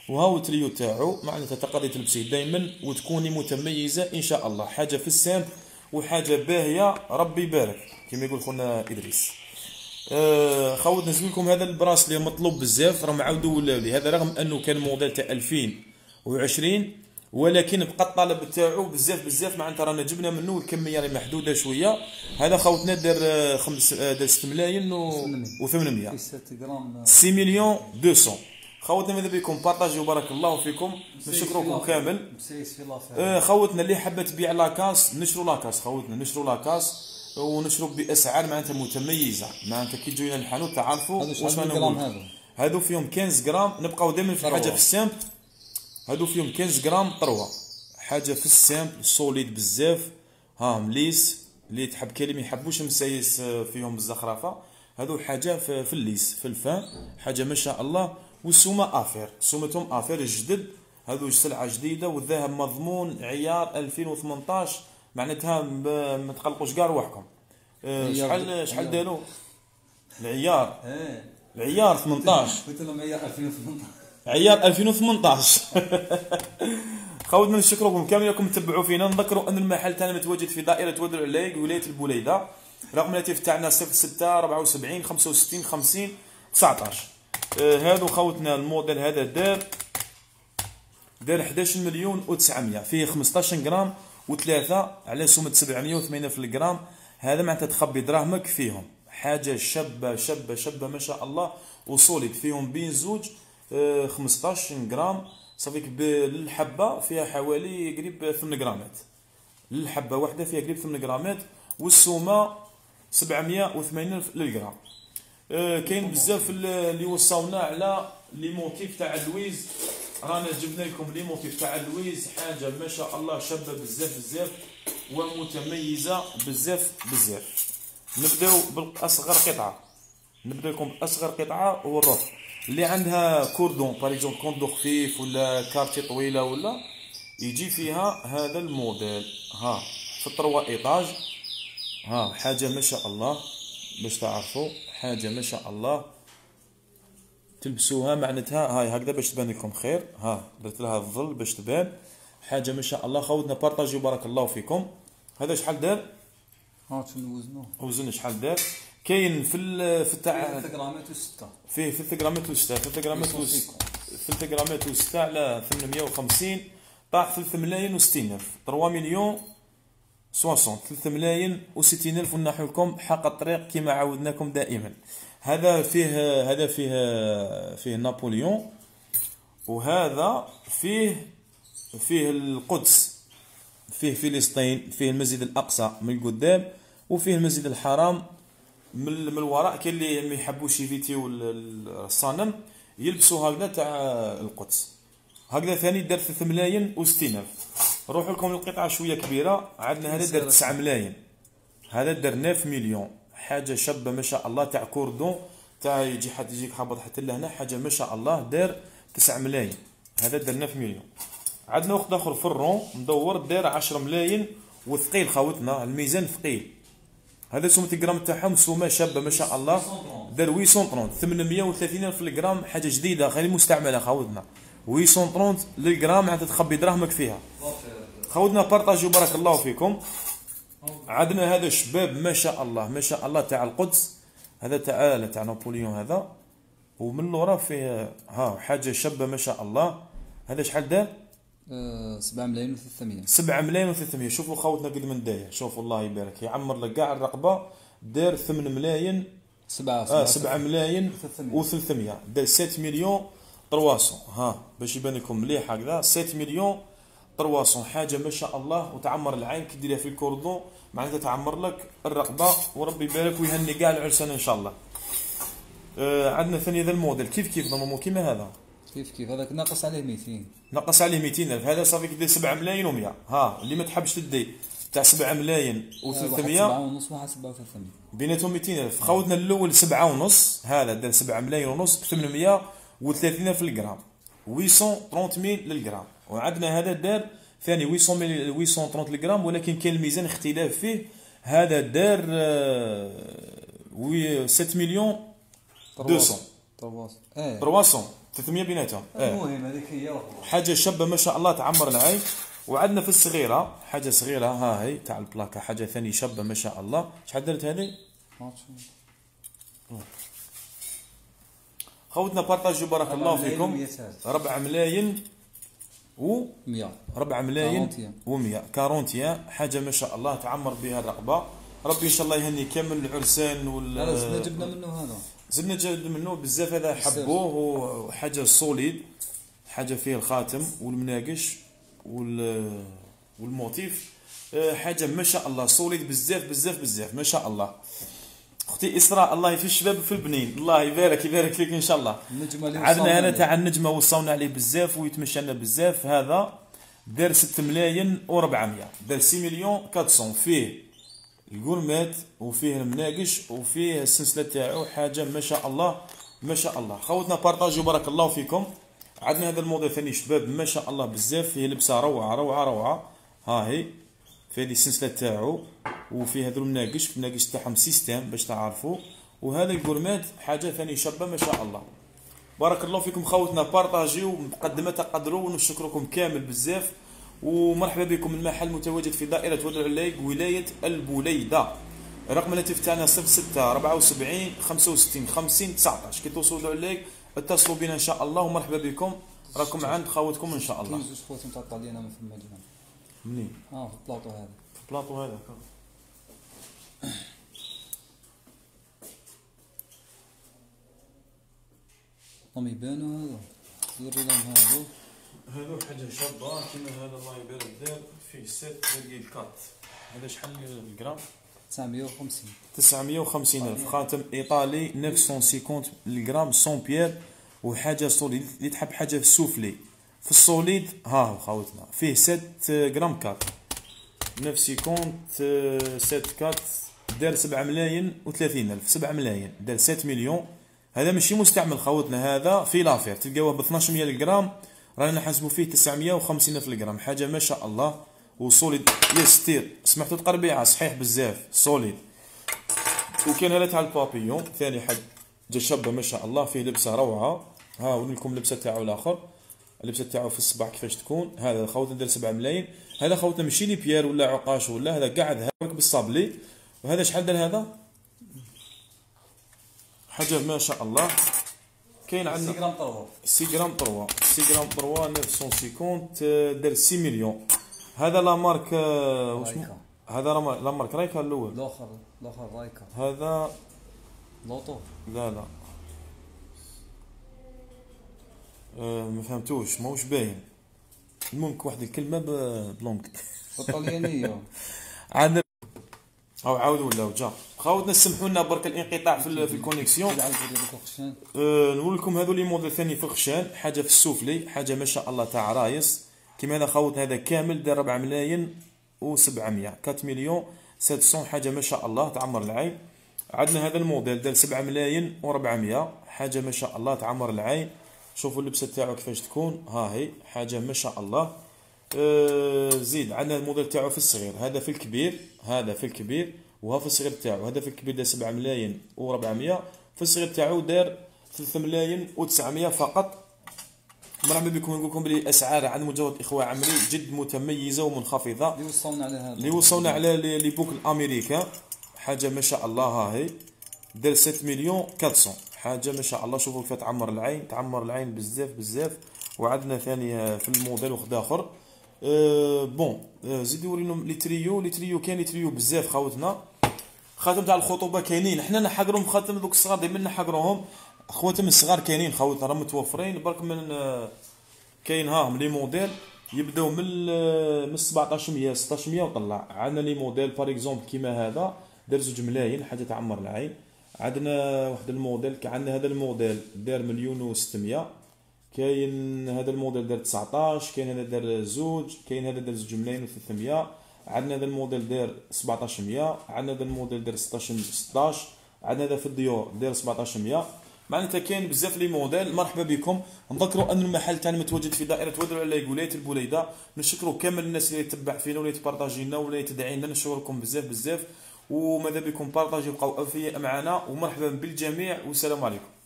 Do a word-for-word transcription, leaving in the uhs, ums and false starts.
وهاو التريو تاعو معناتها تقدري تلبسيه دائما وتكوني متميزه ان شاء الله. حاجه في السامب وحاجه باهيه، ربي يبارك كما يقول خونا ادريس. آه خاوت نزل لكم هذا البراسلي مطلوب بزاف، راهم عاودوا ولاو لي هذا رغم انه كان موديل تاع ألفين وعشرين، ولكن بقى الطلب تاعو بزاف بزاف، معناتها رانا جبنا منه الكميه راهي محدوده شويه. هذا خاوتنا دار خمس دار ستة ملايين و ثمانمية ستة مليون مئتين. خوتنا ماذا بكم بارطاجيو بارك الله فيكم، نشكركم كامل. آه خوتنا اللي حابه تبيع لاكاس نشروا لاكاس، خوتنا نشروا لاكاس ونشروا باسعار معناتها متميزه، معناتها كي تجوا لنا الحانوت تعرفوا واش رانا هادو فيهم خمسة غرام. نبقاو دائما في حاجه في السامب، هادو فيهم خمسة غرام طروا، حاجه في السامب سوليد بزاف. ها مليس اللي تحب كاين اللي ما يحبوش مسايس فيهم الزخرفه، هادو حاجه في, في الليس في الفان، حاجه ما شاء الله. والسومه افير، سومتهم افير جدد، هذو سلعه جديده والذهب مضمون عيار ألفين وثمنطاش، معناتها ما تقلقوش كاع رواحكم. أه شحال شحال داروا العيار؟ العيار ثمنطاش، قلت لهم عيار ألفين وثمنطاش، عيار ألفين وثمنطاش. خوتنا نشكركم كامل راكم تتبعوا فينا. نذكروا ان المحل تاعنا متواجد في دائره ودر عليق ولايه البوليده. رقم الهاتف تاعنا صفر ستة أربعة وسبعين خمسة وستين خمسين تسعطاش. آه هادو خوتنا الموديل هذا دار دار حداش مليون وتسعمية، فيه خمسطاش غرام وثلاثة على سمة سبعمية وثمانين في الجرام. هذا معناتها تخبي دراهمك فيهم، حاجه شابه شابه شابه ما شاء الله وصوليد. فيهم بين زوج آه خمسطاش غرام، صافيك بالحبه فيها حوالي قريب ثمانية غرامات، الحبه واحده فيها قريب ثمانية غرامات، والسومه سبعمية وثمانين للجرام. آه كاين بزاف اللي وصاونا على لي موتيف تاع اللويز، رانا جبنا لكم لي موتيف تاع اللويز، حاجه ما شاء الله شابه بزاف بزاف ومتميزه بزاف بزاف. نبداو بالاصغر قطعه، نبدا لكم باصغر قطعه ونروح اللي عندها كوردون باريزون كوندو خفيف ولا كارتي طويله ولا يجي فيها هذا الموديل. ها في التروا ايطاج، ها حاجه ما شاء الله باش تعرفوا، حاجه ما شاء الله تلبسوها معناتها هاي هكذا باش تبان لكم خير. ها درت لها الظل باش تبان، حاجه ما شاء الله. خوتنا بارطاجيو بارك الله فيكم. هذا شحال دار؟ ها نوزنوه وزن شحال دار؟ كاين في ال في تاع ثلاثة غرامات وستة، فيه ثلاثة غرامات وستة، ثلاثة غرامات وستة، ثلاثة غرامات وستة على ثمنمية وخمسين طاح ثلاثة ملايين وستين الف، ثلاثة مليون ستين، ثلاثة ملايين وستين الف ونحو لكم حق الطريق كما عودناكم دائما. هذا فيه هذا فيه فيه نابليون، وهذا فيه فيه القدس، فيه فلسطين، فيه المسجد الاقصى من القدام، وفيه المسجد الحرام من من الوراء. كاين اللي ما يحبوش يفيتيو الصنم يلبسوا هكذا تاع القدس. هكذا ثاني دار ثلاثة ملايين وستين الف. نروحوا لكم القطعه شويه كبيره، عندنا هذا دار تسعة ملايين، هذا دار تسعة مليون، حاجه شابه ما شاء الله تاع كوردون تاع يجي حد يجيك هابط حتى لهنا، حاجه ما شاء الله دار تسعة ملايين، هذا دار تسعة مليون. عندنا وقت اخر في الرون مدور دار عشرة ملايين وثقيل خوتنا، الميزان ثقيل. هذا سومة الجرام تاعهم سومه شابه ما شاء الله دار ثمانمية وثلاثين ثمانمية وثلاثين الف الجرام، حاجه جديده غير مستعمله خوتنا. ثمانمية وثلاثين للجرام معناتها تخبي دراهمك فيها. خوتنا بارطاجيو بارك الله فيكم. عندنا هذا شباب ما شاء الله ما شاء الله تاع القدس، هذا تاع تاع نابليون هذا، ومن لورا فيه ها حاجه شابه ما شاء الله. هذا شحال دار؟ سبعة ملايين وثلاثمية، سبعة ملايين وثلاثمية. شوفوا خوتنا قد من داير، شوفوا الله يبارك يعمر لك كاع الرقبه. دار ثمانية ملايين سبعة اه سبعة ملايين وثلاثمية، دار سبعة مليون ثلاثمية. ها باش يبان لكم مليح هكذا سبعة مليون ثلاثمية، حاجه ما شاء الله وتعمر العين كي ديرها في الكوردون معناتها تعمر لك الرقبه، وربي يبارك ويهني كاع العرسان ان شاء الله. آه عندنا ثاني ذا الموديل كيف كيف نورمالمون كيما هذا، كيف كيف هذاك ناقص عليه مئتين، نقص عليه مئتين الف. هذا صافي كدير سبعة ملايين ومية. ها اللي ما تحبش تدي تاع سبعة ملايين وثلاثمية، سبعة ونص واحد سبعة وثلاثين بيناتهم مئتين الف. خوتنا الاول سبعة ونص، هذا دار سبعة ملايين ونص ب ثمانمية وثلاثين الف الجرام، ثمانمية وثلاثين ألف للجرام. وعندنا هذا دار ثاني ثمانمية وثلاثين للجرام، ولكن كاين الميزان اختلاف فيه. هذا دار سبعة مليون مئتين ثلاثمية ثلاثمية ثلاثمية بيناتهم. اه المهم هذيك هي حاجه شابه ما شاء الله تعمر العين. وعندنا في الصغيره حاجه صغيره، ها هي تاع البلاكه، حاجه ثانيه شابه ما شاء الله. شحال درت هذه؟ خوتنا بارطاجيو بارك الله فيكم. ربع ملايين و مية ربع ملايين و100 كارونتيان، حاجه ما شاء الله تعمر بها الرقبه. ربي ان شاء الله يهني كامل العرسان وال لا زدنا جبنا منه هذا، زدنا جبنا منه بزاف، هذا حبوه وحاجه سوليد، حاجه فيه الخاتم والمناقش وال والموتيف، حاجه ما شاء الله سوليد بزاف بزاف بزاف ما شاء الله. اختي اسراء الله في الشباب وفي البنين، الله يبارك يبارك فيك ان شاء الله. عندنا هنا تاع النجمه وصلنا عليه بزاف ويتمشى لنا بزاف. هذا دار ستة ملايين و400، دار ستة مليون أربعمية، فيه الكورمات وفيه المناقش وفيه السلسله تاعو، حاجه ما شاء الله ما شاء الله. خوتنا بارطاجيو بارك الله فيكم. عندنا هذا الموديل ثاني شباب ما شاء الله بزاف، فيه لبسه روعه روعه روعه. ها هي في هذه السلسله تاعو، وفي هذا المناقش، المناقش تاعهم سيستم باش تعرفوا، وهذا الكورمات حاجه ثاني شابه ما شاء الله. بارك الله فيكم خوتنا، بارطاجيو مقدمه تقدروا، ونشكركم كامل بزاف. ومرحبا بكم. المحل متواجد في دائره ودر العلايق ولايه البوليده. رقم الهاتف تاعنا صفر ستة أربعة وسبعين خمسة وستين خمسين تسعطاش. كي توصلوا ودر العلايق اتصلوا بنا ان شاء الله، ومرحبا بكم. راكم عند خوتكم ان شاء الله. زوج خوتهم تاع الطاليان من فما جينا. منين؟ اه في البلاطو هذا. في البلاطو هذا. هم يبانوا هذا. زوري لهم هذو. هذو حاجه شابه كيما هذا الله يبارك دار فيه ست ديال كات. هذا شحال الجرام؟ تسعمية وخمسين. تسعمية وخمسين ألف. خاتم ايطالي تسعمية وخمسين الجرام سون بيير، وحاجه سوليد. اللي تحب حاجه في السوفلي في السوليد ها هو خوتنا، فيه ستة جرام كات تسعمية وخمسين ستة كات، دار سبعة ملايين وثلاثين ألف. سبعة ملايين دار سبعة مليون. هذا ماشي مستعمل خوتنا، هذا في لافير تلقاوه ب اثناش مية الجرام، رانا نحسبوا فيه تسعمية وخمسين ألف الجرام، حاجه ما شاء الله. وسوليد يستير، سمحتوا تقربيعه صحيح بزاف سوليد. وكان هذا تاع البابيون ثاني حاجه شابه ما شاء الله، فيه لبسه روعه. ها ولكم اللبسه تاعو الاخر، اللبسه تاعو في الصباح كيفاش تكون. هذا خوتنا دار سبعة ملايين. هذا خوتنا ماشي لي بيير ولا عقاش ولا، هذا قاعد هاك بالصابلي. وهذا شحال دار هذا؟ حاجه ما شاء الله. كاين عندنا ستة غرام طروا. ستة غرام طروا، ستة غرام طروا تسعمية وخمسين، دار ستة مليون. هذا لا مارك واش هذا لا مارك رايكا الاول. الاخر الاخر رايكا. هذا لوطو. لا لا أه ما فهمتوش، ماهوش باين. المهم واحد الكلمه بلونك بالطليانيه. عاد او عاود ولا جا خاوتنا سمحوا لنا برك الانقطاع في في الكونيكسيون. أه نقول لكم هذو لي موديل ثاني في الخشان، حاجه في السفلي، حاجه ما شاء الله تاع رايس كيما هذا خوتنا. هذا كامل دار ربعة ملايين وسبعمية، أربعة مليون سبعمية، حاجه ما شاء الله تعمر العين. عندنا هذا الموديل دار سبعة ملايين وأربعمية، حاجه ما شاء الله تعمر العين. شوفوا اللبسه تاعو كيفاش تكون، ها هي حاجه ما شاء الله. أه زيد عندنا الموديل تاعو في الصغير، هذا في الكبير، هذا في الكبير، وها في الصغير تاعو. هذا في الكبير دار سبعة ملايين وأربعمية، في الصغير تاعو دار ثلاثة ملايين وتسعمية فقط. مرحبا بكم. نقول لكم بلي الاسعار عند مجرد اخوه عمري جد متميزه ومنخفضه. اللي وصلنا على هذا، اللي وصلنا على لي بوك الامريكا، حاجه ما شاء الله. ها هي دار سبعة مليون أربعمية، حاجه ما شاء الله. شوفوا كيف تعمر العين، تعمر العين بزاف بزاف. وعندنا ثاني في الموديل واحد اخر. أه بون أه زيدوا ورينهم لي تريو. لي تريو كاين لي تريو بزاف خوتنا. خاتم تاع الخطوبه كاينين، حنا نحقرهم خاتم دوك الصغار دائما نحقروهم. خواتم الصغار كاينين خوتنا راه متوفرين برك من أه كاين هاهم لي موديل يبداو من من سبعطاش مية ستطاش مية وطلع. عندنا لي موديل باغ اكزومبل كيما هذا دار زوج ملايين، حاجه تعمر العين. عندنا واحد الموديل، عندنا هذا الموديل دار مليون وستمية. كاين هذا الموديل دار تسعطاش، كاين هذا دار زوج، كاين هذا دار زوج ملايين وثلاثمية. عندنا هذا الموديل دار سبعطاش مية، عندنا هذا الموديل دار ستطاش ستطاش، عندنا هذا في الديور دار سبعطاش مية. معناتها كاين بزاف لي موديل. مرحبا بكم. نذكروا ان المحل تاعنا متواجد في دائره ودر العلايق ولايه البوليده. نشكروا كامل الناس اللي تتبع فينا ولا تبارطاجي لنا ولا تدعي لنا، نشكركم بزاف بزاف. وماذا بكم بارطاجي بقاو اوفياء معنا، ومرحبا بالجميع والسلام عليكم.